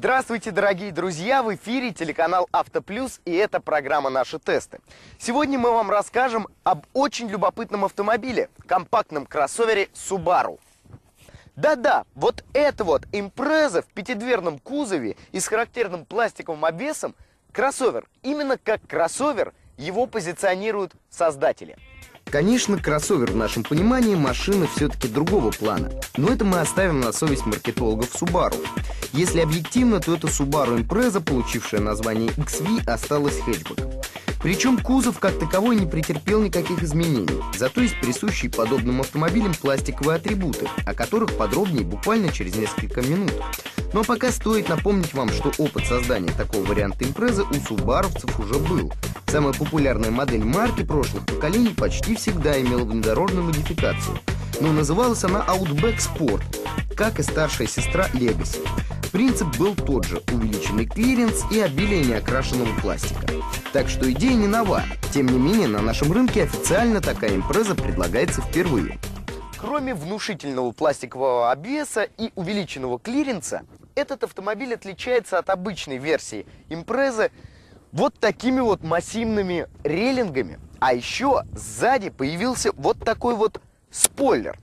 Здравствуйте, дорогие друзья! В эфире телеканал Автоплюс, и это программа «Наши тесты». Сегодня мы вам расскажем об очень любопытном автомобиле, компактном кроссовере Subaru. Да-да, вот это вот Impreza в пятидверном кузове и с характерным пластиковым обвесом кроссовер. Именно как кроссовер его позиционируют создатели. Конечно, кроссовер в нашем понимании машина все-таки другого плана, но это мы оставим на совесть маркетологов Subaru. Если объективно, то это Subaru Impreza, получившая название XV, осталась хэтчбэком. Причем кузов как таковой не претерпел никаких изменений, зато есть присущие подобным автомобилям пластиковые атрибуты, о которых подробнее буквально через несколько минут. Но пока стоит напомнить вам, что опыт создания такого варианта Impreza у субаровцев уже был. Самая популярная модель марки прошлых поколений почти всегда имела внедорожную модификацию, но называлась она Outback Sport, как и старшая сестра Legacy. Принцип был тот же – увеличенный клиренс и обилие неокрашенного пластика. Так что идея не нова. Тем не менее, на нашем рынке официально такая Impreza предлагается впервые. Кроме внушительного пластикового обвеса и увеличенного клиренса, этот автомобиль отличается от обычной версии Impreza вот такими вот массивными рейлингами. А еще сзади появился вот такой вот спойлер.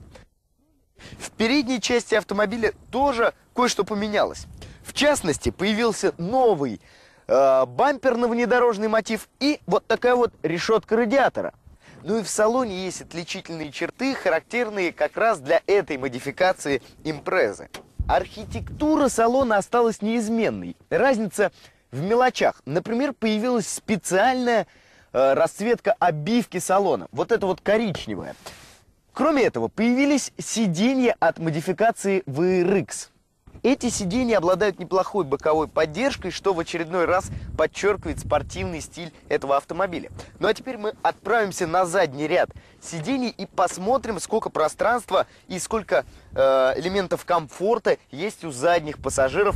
В передней части автомобиля тоже кое-что поменялось. В частности, появился новый бамперно-внедорожный мотив и вот такая вот решетка радиатора. Ну и в салоне есть отличительные черты, характерные как раз для этой модификации Impreza. Архитектура салона осталась неизменной. Разница в мелочах. Например, появилась специальная расцветка обивки салона. Вот это вот коричневая. Кроме этого, появились сиденья от модификации VRX. Эти сиденья обладают неплохой боковой поддержкой, что в очередной раз подчеркивает спортивный стиль этого автомобиля. Ну а теперь мы отправимся на задний ряд сидений и посмотрим, сколько пространства и сколько элементов комфорта есть у задних пассажиров.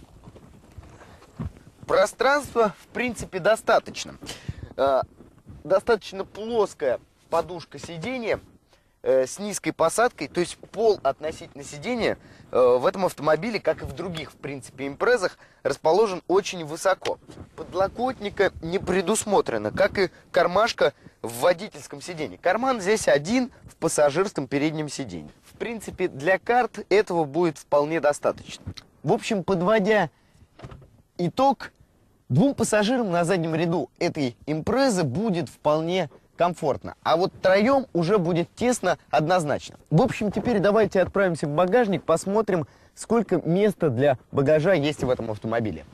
Пространства, в принципе, достаточно. Достаточно плоская подушка сиденья с низкой посадкой, то есть пол относительно сидения в этом автомобиле, как и в других, в принципе, импрезах, расположен очень высоко. Подлокотника не предусмотрено, как и кармашка в водительском сидении. Карман здесь один в пассажирском переднем сидении. В принципе, для карт этого будет вполне достаточно. В общем, подводя итог, двум пассажирам на заднем ряду этой Impreza будет вполне комфортно, а вот троем уже будет тесно однозначно. В общем, теперь давайте отправимся в багажник, посмотрим, сколько места для багажа есть в этом автомобиле.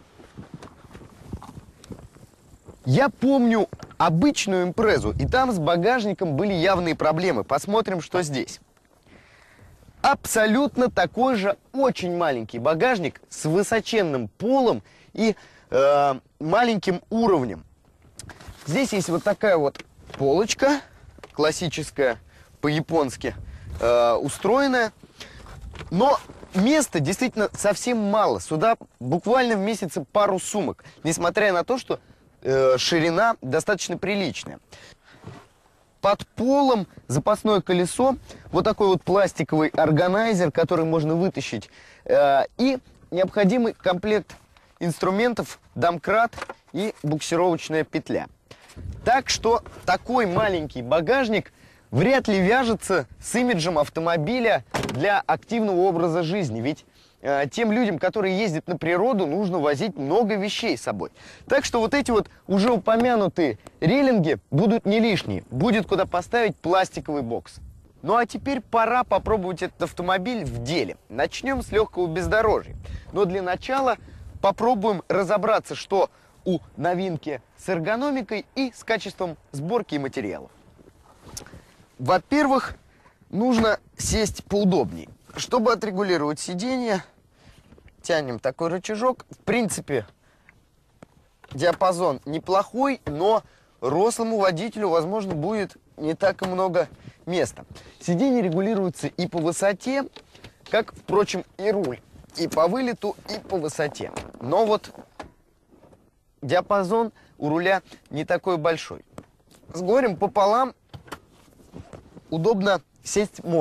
Я помню обычную Impreza, и там с багажником были явные проблемы. Посмотрим, что здесь. Абсолютно такой же очень маленький багажник с высоченным полом и маленьким уровнем. Здесь есть вот такая вот полочка, классическая, по-японски устроенная, но места действительно совсем мало. Сюда буквально вместится пару сумок, несмотря на то, что ширина достаточно приличная. Под полом запасное колесо, вот такой вот пластиковый органайзер, который можно вытащить, и необходимый комплект инструментов, домкрат и буксировочная петля. Так что такой маленький багажник вряд ли вяжется с имиджем автомобиля для активного образа жизни. Ведь тем людям, которые ездят на природу, нужно возить много вещей с собой. Так что вот эти вот уже упомянутые рейлинги будут не лишние. Будет куда поставить пластиковый бокс. Ну а теперь пора попробовать этот автомобиль в деле. Начнем с легкого бездорожья. Но для начала попробуем разобраться, что у новинки с эргономикой и с качеством сборки и материалов. Во-первых, нужно сесть поудобнее. Чтобы отрегулировать сиденье, тянем такой рычажок. В принципе, диапазон неплохой, но рослому водителю, возможно, будет не так и много места. Сиденье регулируется и по высоте, как, впрочем, и руль. И по вылету, и по высоте. Но вот диапазон у руля не такой большой. С горем пополам удобно сесть можно.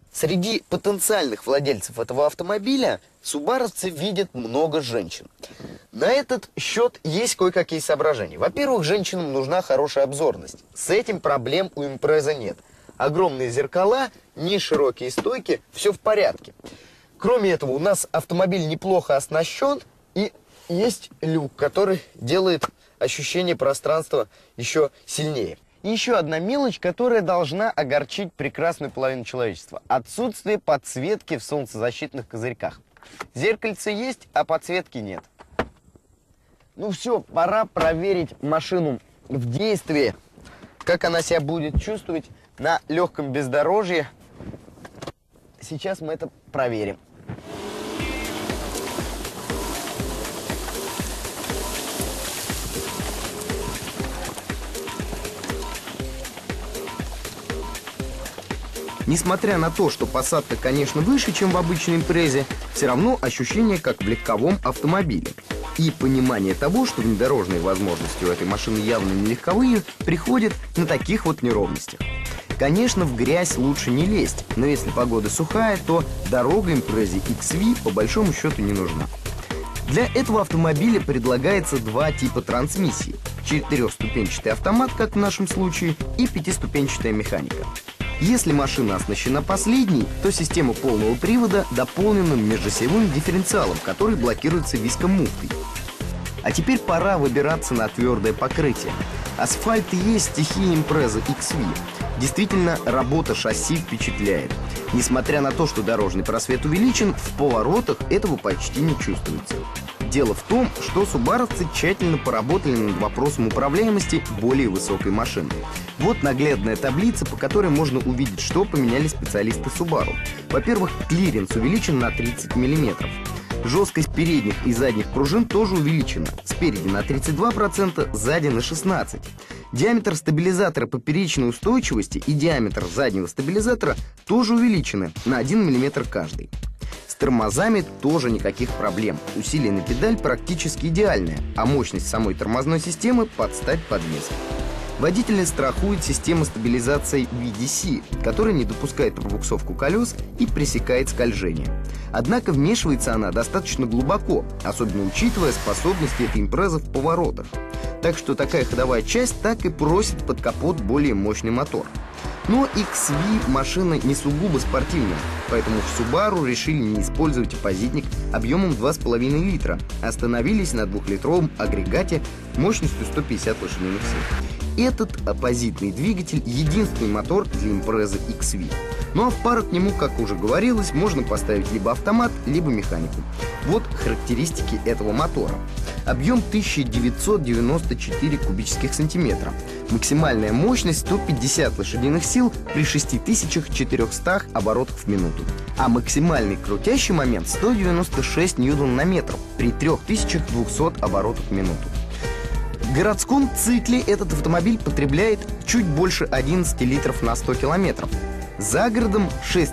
Среди потенциальных владельцев этого автомобиля субаровцы видят много женщин. На этот счет есть кое-какие соображения. Во-первых, женщинам нужна хорошая обзорность. С этим проблем у Импреза нет. Огромные зеркала, не широкие стойки, все в порядке. Кроме этого, у нас автомобиль неплохо оснащен и есть люк, который делает ощущение пространства еще сильнее. И еще одна мелочь, которая должна огорчить прекрасную половину человечества. Отсутствие подсветки в солнцезащитных козырьках. Зеркальце есть, а подсветки нет. Ну все, пора проверить машину в действии. Как она себя будет чувствовать на легком бездорожье. Сейчас мы это проверим. Несмотря на то, что посадка, конечно, выше, чем в обычной Импрезе, все равно ощущение как в легковом автомобиле. И понимание того, что внедорожные возможности у этой машины явно не легковые, приходит на таких вот неровностях. Конечно, в грязь лучше не лезть, но если погода сухая, то дорога Импрезе XV по большому счету не нужна. Для этого автомобиля предлагается два типа трансмиссии. 4-ступенчатый автомат, как в нашем случае, и 5-ступенчатая механика. Если машина оснащена последней, то система полного привода дополнена межосевым дифференциалом, который блокируется вискомуфтой. А теперь пора выбираться на твердое покрытие. Асфальт и есть стихия Импреза XV. Действительно, работа шасси впечатляет. Несмотря на то, что дорожный просвет увеличен, в поворотах этого почти не чувствуется. Дело в том, что субаровцы тщательно поработали над вопросом управляемости более высокой машины. Вот наглядная таблица, по которой можно увидеть, что поменяли специалисты Subaru. Во-первых, клиренс увеличен на 30 мм. Жесткость передних и задних пружин тоже увеличена. Спереди на 32%, сзади на 16%. Диаметр стабилизатора поперечной устойчивости и диаметр заднего стабилизатора тоже увеличены на 1 мм каждый. С тормозами тоже никаких проблем. Усилие на педаль практически идеальное, а мощность самой тормозной системы под стать под вес. Водителя страхует система стабилизации VDC, которая не допускает пробуксовку колес и пресекает скольжение. Однако вмешивается она достаточно глубоко, особенно учитывая способности этой Импрезы в поворотах. Так что такая ходовая часть так и просит под капот более мощный мотор. Но XV машина не сугубо спортивная, поэтому в Subaru решили не использовать оппозитник объемом 2,5 литра, остановились на 2-литровом агрегате мощностью 150 лошадиных сил. Этот оппозитный двигатель – единственный мотор для Импрезы XV. Ну а в пару к нему, как уже говорилось, можно поставить либо автомат, либо механику. Вот характеристики этого мотора. Объем 1994 кубических сантиметра. Максимальная мощность 150 лошадиных сил при 6400 оборотах в минуту. А максимальный крутящий момент 196 ньютон на метр при 3200 оборотах в минуту. В городском цикле этот автомобиль потребляет чуть больше 11 литров на 100 километров. За городом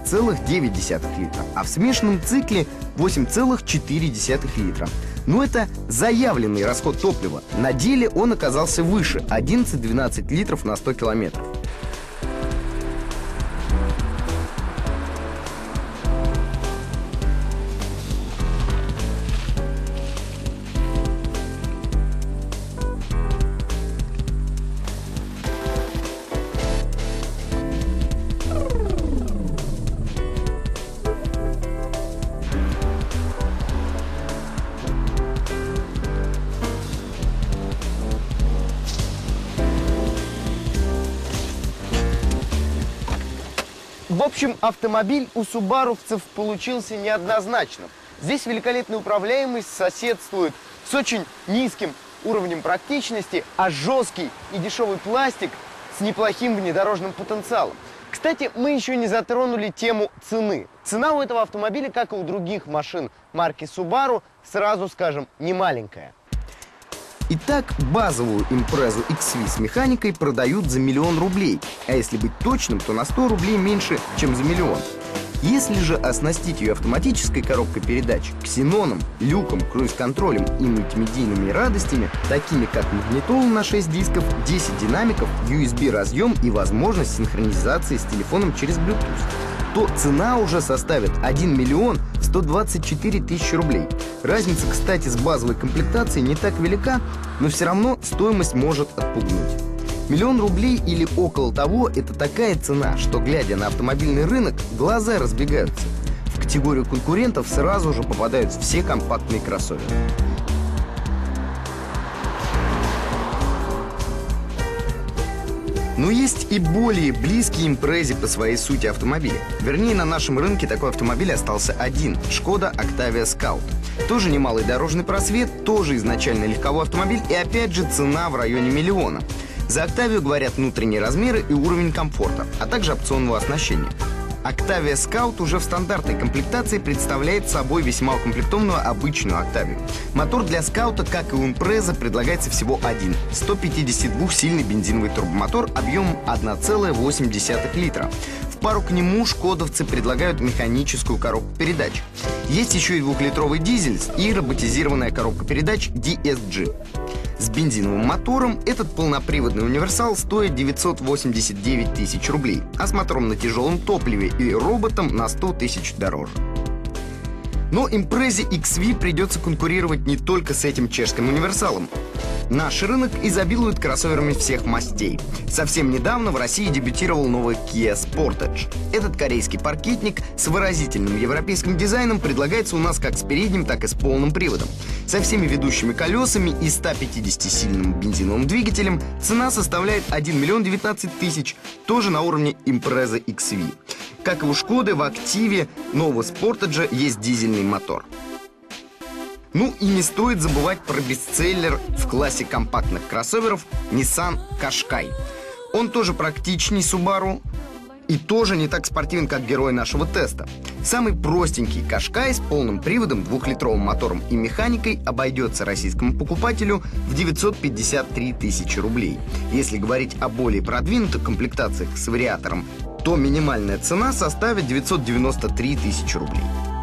6,9 литра, а в смешанном цикле 8,4 литра. Но это заявленный расход топлива. На деле он оказался выше – 11-12 литров на 100 километров. В общем, автомобиль у субаровцев получился неоднозначным. Здесь великолепная управляемость соседствует с очень низким уровнем практичности, а жесткий и дешевый пластик с неплохим внедорожным потенциалом. Кстати, мы еще не затронули тему цены. Цена у этого автомобиля, как и у других машин марки Subaru, сразу скажем, не маленькая. Итак, базовую Импрезу XV с механикой продают за 1 000 000 рублей, а если быть точным, то на 100 рублей меньше, чем за 1 000 000. Если же оснастить ее автоматической коробкой передач, ксеноном, люком, круиз-контролем и мультимедийными радостями, такими как магнитола на 6 дисков, 10 динамиков, USB-разъем и возможность синхронизации с телефоном через Bluetooth, то цена уже составит 1 миллион 124 тысячи рублей. Разница, кстати, с базовой комплектацией не так велика, но все равно стоимость может отпугнуть. 1 000 000 рублей или около того – это такая цена, что, глядя на автомобильный рынок, глаза разбегаются. В категорию конкурентов сразу же попадают все компактные кроссоверы. Но есть и более близкие импрезе по своей сути автомобиля. Вернее, на нашем рынке такой автомобиль остался один – Шкода Octavia Scout. Тоже немалый дорожный просвет, тоже изначально легковой автомобиль и опять же цена в районе миллиона. За Octavia говорят внутренние размеры и уровень комфорта, а также опционного оснащения. Octavia Scout уже в стандартной комплектации представляет собой весьма укомплектованную обычную Octavia. Мотор для Скаута, как и у Импреза, предлагается всего один – 152-сильный бензиновый турбомотор объемом 1,8 литра. В пару к нему шкодовцы предлагают механическую коробку передач. Есть еще и 2-литровый дизель и роботизированная коробка передач DSG. С бензиновым мотором этот полноприводный универсал стоит 989 тысяч рублей, а с мотором на тяжелом топливе и роботом на 100 тысяч дороже. Но Импрезе XV придется конкурировать не только с этим чешским универсалом. Наш рынок изобилует кроссоверами всех мастей. Совсем недавно в России дебютировал новый Kia Sportage. Этот корейский паркетник с выразительным европейским дизайном предлагается у нас как с передним, так и с полным приводом. Со всеми ведущими колесами и 150-сильным бензиновым двигателем цена составляет 1 миллион 19 тысяч, тоже на уровне Impreza XV. Как и у Шкоды, в активе нового Sportage есть дизельный мотор. Ну и не стоит забывать про бестселлер в классе компактных кроссоверов Nissan Qashqai. Он тоже практичней Subaru и тоже не так спортивен, как герой нашего теста. Самый простенький Qashqai с полным приводом, 2-литровым мотором и механикой обойдется российскому покупателю в 953 тысячи рублей. Если говорить о более продвинутых комплектациях с вариатором, то минимальная цена составит 993 тысячи рублей.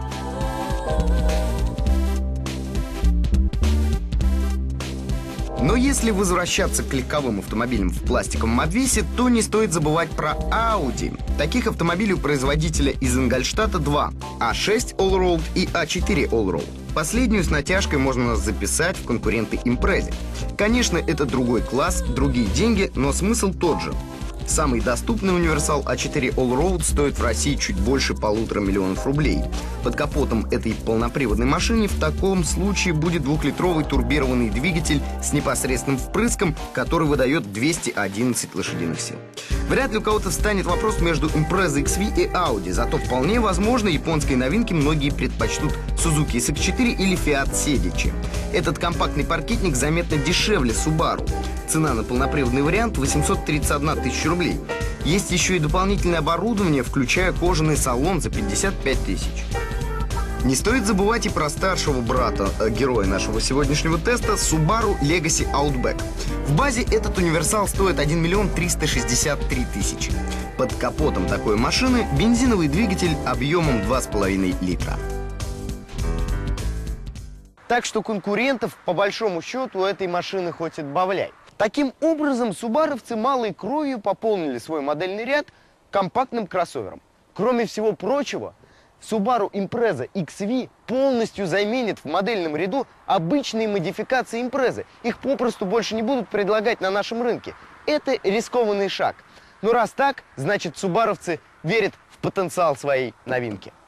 Но если возвращаться к легковым автомобилям в пластиковом обвесе, то не стоит забывать про Audi. Таких автомобилей у производителя из Ингольштата два – A6 Allroad и A4 Allroad. Последнюю с натяжкой можно записать в конкуренты Импрезе. Конечно, это другой класс, другие деньги, но смысл тот же. Самый доступный универсал A4 Allroad стоит в России чуть больше 1,5 миллиона рублей. Под капотом этой полноприводной машины в таком случае будет 2-литровый турбированный двигатель с непосредственным впрыском, который выдает 211 лошадиных сил. Вряд ли у кого-то встанет вопрос между Impreza XV и Audi, зато вполне возможно японской новинки многие предпочтут Suzuki SX4 или Fiat Sedici. Этот компактный паркетник заметно дешевле Subaru. Цена на полноприводный вариант 831 тысяча рублей. Есть еще и дополнительное оборудование, включая кожаный салон за 55 тысяч. Не стоит забывать и про старшего брата героя нашего сегодняшнего теста Subaru Legacy Outback. В базе этот универсал стоит 1 миллион 363 тысячи. Под капотом такой машины бензиновый двигатель объемом 2,5 литра. Так что конкурентов, по большому счету, у этой машины хоть отбавляй. Таким образом, субаровцы малой кровью пополнили свой модельный ряд компактным кроссовером. Кроме всего прочего, Subaru Impreza XV полностью заменит в модельном ряду обычные модификации Impreza. Их попросту больше не будут предлагать на нашем рынке. Это рискованный шаг. Но раз так, значит, субаровцы верят в потенциал своей новинки.